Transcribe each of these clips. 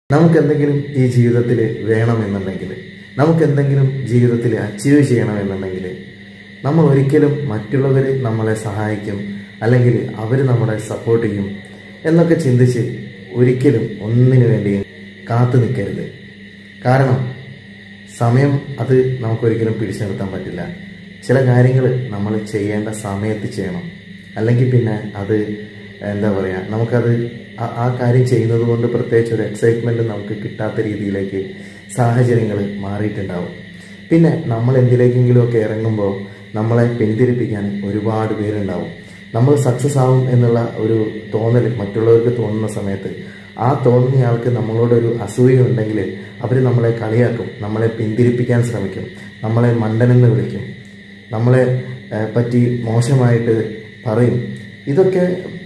നമുക്കെന്തെങ്കിലും ഈ ജീവിതത്തിൽ വേണമെന്നുണ്ടെങ്കിൽ, നമുക്കെന്തെങ്കിലും ജീവിതത്തിൽ അച്ചീവ് ചെയ്യണമെന്നുണ്ടെങ്കിൽ, നമ്മൾ ഒരിക്കലും മറ്റുള്ളവർ നമ്മളെ സഹായിക്കും, അല്ലെങ്കിൽ അവർ നമ്മളെ സപ്പോർട്ട് ചെയ്യും എന്നൊക്കെ ചിന്തിച്ച് ഒരിക്കലും ഒന്നിനു വേണ്ടിയും കാത്തു നിൽക്കരുത്. കാരണം സമയം അത് നമുക്കൊരിക്കലും പിടിച്ചു നിർത്താൻ പറ്റില്ല. ചില കാര്യങ്ങൾ നമ്മൾ ചെയ്യേണ്ട സമയത്ത് ചെയ്യണം. അല്ലെങ്കിൽ പിന്നെ അത് എന്താ പറയുക, നമുക്കത് ആ കാര്യം ചെയ്യുന്നത് കൊണ്ട് പ്രത്യേകിച്ച് ഒരു എക്സൈറ്റ്മെൻറ്റ് നമുക്ക് കിട്ടാത്ത രീതിയിലേക്ക് സാഹചര്യങ്ങൾ മാറിയിട്ടുണ്ടാവും. പിന്നെ നമ്മൾ എന്തിലേക്കെങ്കിലുമൊക്കെ ഇറങ്ങുമ്പോൾ നമ്മളെ പിന്തിരിപ്പിക്കാൻ ഒരുപാട് പേരുണ്ടാവും. നമ്മൾ സക്സസ് ആവും എന്നുള്ള ഒരു തോന്നൽ മറ്റുള്ളവർക്ക് തോന്നുന്ന സമയത്ത് ആ തോന്നുന്ന ആൾക്ക് നമ്മളോടൊരു അസൂയ ഉണ്ടെങ്കിൽ അവർ നമ്മളെ കളിയാക്കും, നമ്മളെ പിന്തിരിപ്പിക്കാൻ ശ്രമിക്കും, നമ്മളെ മണ്ടനെന്ന് വിളിക്കും, നമ്മളെ പറ്റി മോശമായിട്ട് പറയും. ഇതൊക്കെ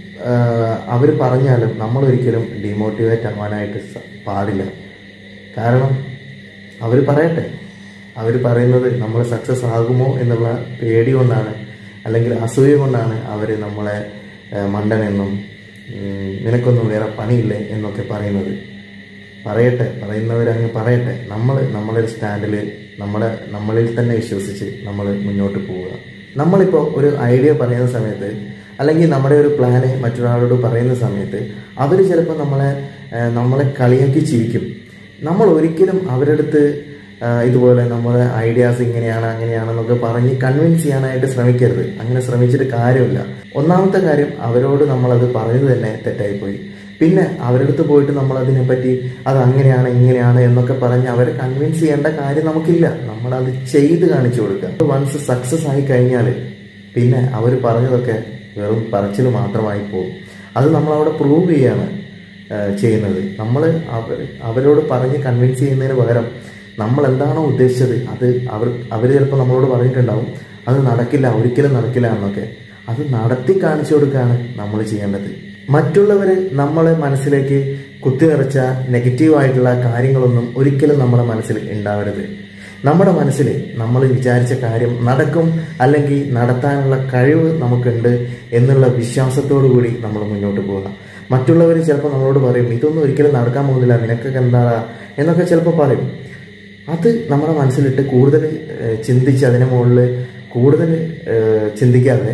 അവർ പറഞ്ഞാലും നമ്മളൊരിക്കലും ഡിമോട്ടിവേറ്റ് ആവാനായിട്ട് പാടില്ല. കാരണം അവർ പറയട്ടെ, അവർ പറയുന്നത് നമ്മൾ സക്സസ് ആകുമോ എന്നുള്ള പേടി കൊണ്ടാണ്, അല്ലെങ്കിൽ അസൂയ കൊണ്ടാണ് അവർ നമ്മളെ മണ്ടനെന്നും നിനക്കൊന്നും വേറെ പണിയില്ലേ എന്നൊക്കെ പറയുന്നത്. പറയട്ടെ, പറയുന്നവരങ്ങ് പറയട്ടെ. നമ്മളെ സ്റ്റാൻഡിൽ നമ്മളിൽ തന്നെ വിശ്വസിച്ച് നമ്മൾ മുന്നോട്ട് പോവുക. നമ്മളിപ്പോൾ ഒരു ഐഡിയ പറയുന്ന സമയത്ത്, അല്ലെങ്കിൽ നമ്മുടെ ഒരു പ്ലാന് മറ്റൊരാളോട് പറയുന്ന സമയത്ത് അവർ ചിലപ്പോൾ നമ്മളെ കളിയാക്കി ചിരിക്കും. നമ്മൾ ഒരിക്കലും അവരുടെ അടുത്ത് ഇതുപോലെ നമ്മുടെ ഐഡിയാസ് ഇങ്ങനെയാണ് അങ്ങനെയാണെന്നൊക്കെ പറഞ്ഞ് കൺവിൻസ് ചെയ്യാനായിട്ട് ശ്രമിക്കരുത്. അങ്ങനെ ശ്രമിച്ചിട്ട് കാര്യമില്ല. ഒന്നാമത്തെ കാര്യം, അവരോട് നമ്മളത് പറഞ്ഞത് തന്നെ തെറ്റായിപ്പോയി. പിന്നെ അവരുടെ അടുത്ത് പോയിട്ട് നമ്മളതിനെപ്പറ്റി അത് അങ്ങനെയാണ് ഇങ്ങനെയാണ് എന്നൊക്കെ പറഞ്ഞ് അവരെ കൺവിൻസ് ചെയ്യേണ്ട കാര്യം നമുക്കില്ല. നമ്മളത് ചെയ്ത് കാണിച്ചു കൊടുക്കുക. വൺസ് സക്സസ് ആയി കഴിഞ്ഞാൽ പിന്നെ അവർ പറഞ്ഞതൊക്കെ വെറും പറച്ചിൽ മാത്രമായി പോകും. അത് നമ്മളവിടെ പ്രൂവ് ചെയ്യാണ് ചെയ്യുന്നത്. നമ്മൾ അവരോട് പറഞ്ഞ് കൺവിൻസ് ചെയ്യുന്നതിന് പകരം നമ്മൾ എന്താണോ ഉദ്ദേശിച്ചത് അത് അവർ ചിലപ്പോൾ നമ്മളോട് പറഞ്ഞിട്ടുണ്ടാവും അത് നടക്കില്ല, ഒരിക്കലും നടക്കില്ല എന്നൊക്കെ. അത് നടത്തി കാണിച്ചു കൊടുക്കുകയാണ് നമ്മൾ ചെയ്യേണ്ടത്. മറ്റുള്ളവർ നമ്മളെ മനസ്സിലേക്ക് കുത്തിനിറച്ച നെഗറ്റീവായിട്ടുള്ള കാര്യങ്ങളൊന്നും ഒരിക്കലും നമ്മുടെ മനസ്സിൽ ഉണ്ടാവരുത്. നമ്മുടെ മനസ്സിൽ നമ്മൾ വിചാരിച്ച കാര്യം നടക്കും, അല്ലെങ്കിൽ നടത്താനുള്ള കഴിവ് നമുക്കുണ്ട് എന്നുള്ള വിശ്വാസത്തോടു കൂടി നമ്മൾ മുന്നോട്ട് പോവുക. മറ്റുള്ളവർ ചിലപ്പോൾ നമ്മളോട് പറയും ഇതൊന്നും ഒരിക്കലും നടക്കാൻ പോകുന്നില്ല, നിനക്കൊക്കെ എന്താ എന്നൊക്കെ ചിലപ്പോൾ പറയും. അത് നമ്മുടെ മനസ്സിലിട്ട് കൂടുതൽ ചിന്തിച്ച് അതിന് മുകളിൽ കൂടുതൽ ചിന്തിക്കാതെ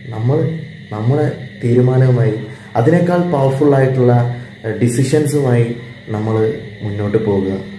നമ്മളെ തീരുമാനവുമായി അതിനേക്കാൾ പവർഫുള്ളായിട്ടുള്ള ഡിസിഷൻസുമായി നമ്മൾ മുന്നോട്ട് പോകുക.